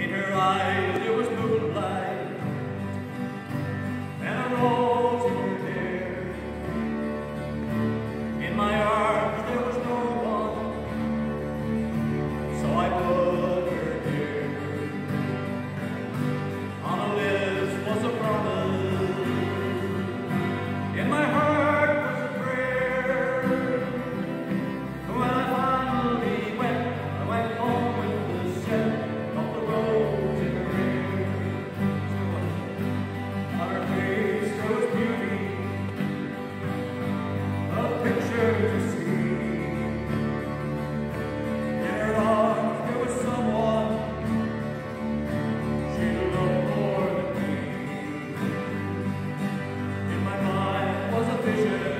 In her eyes there was moonlight, and a rose in her hair. In my arms there was no one, so I put her there. On her lips was a promise, in my heart was a prayer. When I finally went, I went home with the scent of the rose in her hair. On her face there was beauty, a picture to see. In her arms there was someone she loved more than me. In my mind was a vision,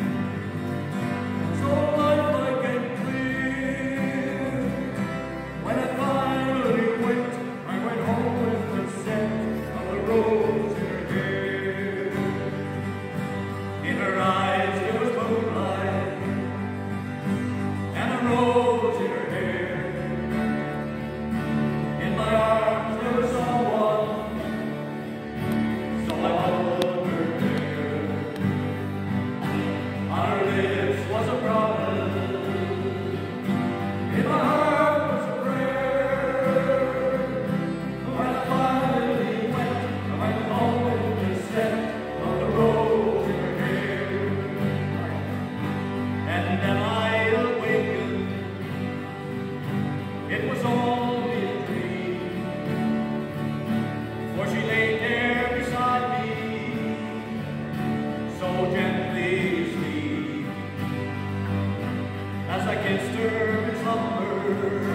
so lifelike and clear. When I finally went, I went home with the scent of the rose in her hair. In her eyes there was moonlight, and a rose in her hair. In my arms there was someone, so I held her there. On her lips was a promise, in my heart was a prayer. When I finally went, I went home with the scent of the rose in her hair. And then I awakened, it was only a dream, for she lay there beside me, so gently asleep. As I kissed her in slumber,